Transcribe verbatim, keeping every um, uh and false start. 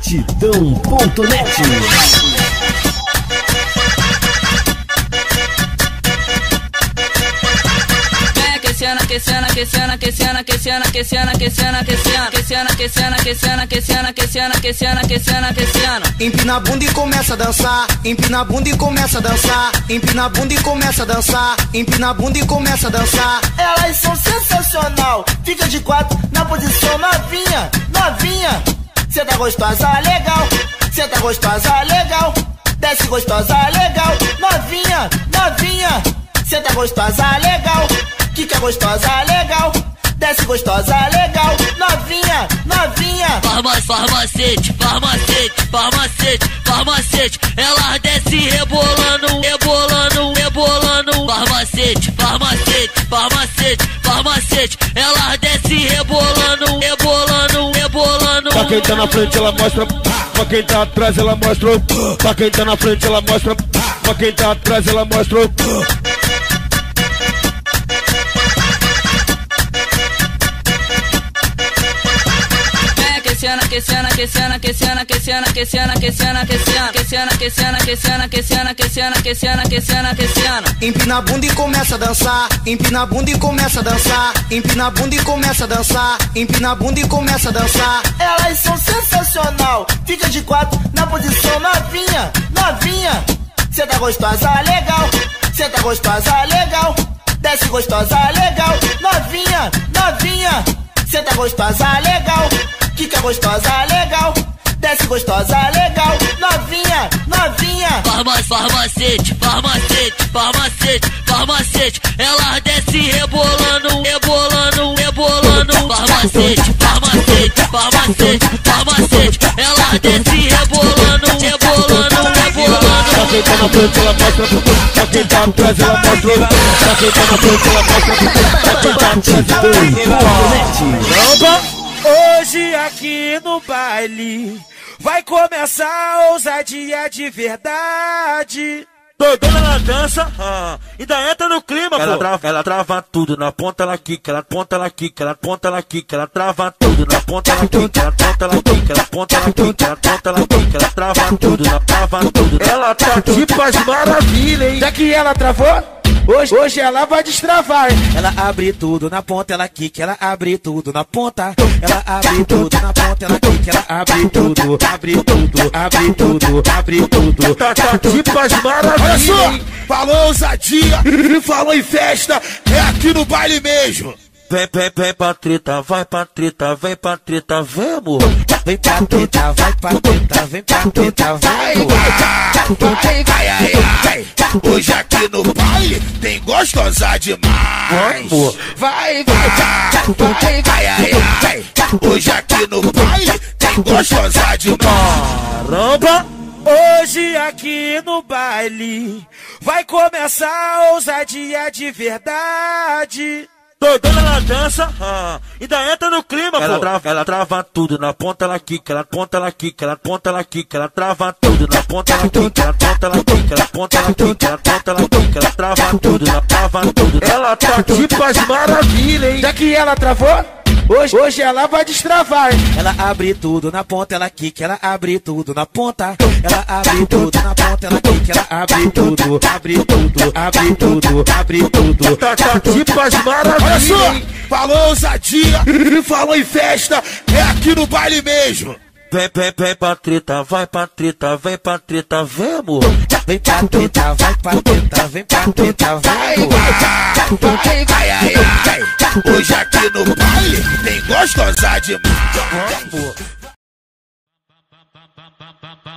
Batidão ponto net. Aquecendo, aquecendo, aquecendo, aquecendo, aquecendo, aquecendo, aquecendo, aquecendo, aquecendo, aquecendo, aquecendo, aquecendo, aquecendo, aquecendo, aquecendo. Empina a bunda e começa a dançar, empina a bunda e começa a dançar, empina a bunda e começa a dançar, empina a bunda e começa a dançar. Elas são sensacional, fica de quatro na posição novinha, novinha. Cê tá gostosa, legal, cê tá gostosa, legal, desce gostosa, legal, novinha, novinha. Cê tá gostosa, legal, quica gostosa, legal, desce gostosa, legal, novinha, novinha. Farma, farmacete, farmacete, farmacete, farmacete. Ela desce rebolando, rebolando, rebolando. Farmacete, farmacete, farmacete, farmacete. Ela desce rebolando, rebolando, rebolando. Pra quem tá na frente ela mostra, pra quem tá atrás ela mostra. Pra quem tá na frente ela mostra, pra quem tá atrás ela mostra. Aquecendo, aquecendo, aquecendo, aquecendo, aquecendo, aquecendo, aquecendo, aquecendo, aquecendo, aquecendo, aquecendo, aquecendo, aquecendo, aquecendo, aquecendo. Empina a bunda e começa a dançar, empina a bunda e começa a dançar, empina a bunda e começa a dançar, empina a bunda e começa a dançar. Elas são sensacional, fica de quatro na posição novinha, novinha. Cê tá gostosa, legal, cê tá gostosa, legal, desce gostosa, legal, novinha, novinha. Cê tá gostosa, legal, quica gostosa, legal, desce gostosa, legal, novinha, novinha. Farma, farmacete, farmacete, farmacete, farmacete. Ela desce rebolando, rebolando, rebolando. Farmacete, farmacete, farmacete, farmacete. Ela desce rebolando, rebolando, rebolando. Pra quem tá na frente ela mostra, pra quem tá atrás ela mostra. Pra quem tá na frente ela mostra, pra quem tá atrás ela mostra. Hoje aqui no baile vai começar a ousadia de verdade. Doidona na dança, ah, ainda entra no clima, ela pô. Trava, ela trava tudo, na ponta ela quica, ela ponta ela quica, ela ponta ela quica, ela trava tudo, na ponta ela quica, ela ponta ela quica, ela ponta ela quica, ela ponta ela quica, ela trava tudo, ela trava tudo. Ela tá tipo as maravilhas, hein? Já que ela travou, Hoje, hoje ela vai destravar. Ela abre tudo na ponta, ela quica, ela abre tudo na ponta. Ela abre tudo na ponta, ela quica, ela abre tudo, abre tudo, abre tudo, abre tudo. Tá, tá tipo as maravilhas. Olha só, falou ousadia, falou em festa, é aqui no baile mesmo. Vem, vem, vem pra treta, vai pra treta, vem pra treta, vem amor. Vem pra treta, vai pra treta, vem pra treta, vai amor. Vai, vai, ai, ai. Hoje aqui no baile tem gostosa demais. Vai, vai, vai, vai, ai, ai. Hoje aqui no baile tem gostosa demais. Caramba! Hoje aqui no baile vai começar a ousadia de verdade. Doidona na dança, ah, ainda entra no clima, ela pô. Trava, ela trava tudo, na ponta ela quica, ela ponta ela quica, ela ponta ela quica, ela trava tudo, na ponta ela quica, ela ponta ela quica, ela ponta ela quica, ela ponta ela quica, ela trava tudo, ela trava tudo. Ela tá tipo as maravilhas, hein? Já que ela travou, hoje, hoje ela vai destravar. Ela abre tudo na ponta, ela quica, ela abre tudo na ponta. Ela abre tudo na ponta, ela quica, ela abre tudo, abre tudo, abre tudo, abre tudo. Tá, tá tipo as maravilhas. Olha só, falou ousadia, falou em festa, é aqui no baile mesmo. Vem, vem, vem pra treta, vai pra treta, vem pra treta, vem amor. Vem pra treta, vai pra treta, vem pra treta, vai amor. Vai, vai, ai, ai. Hoje aqui no baile tem gostosa demais.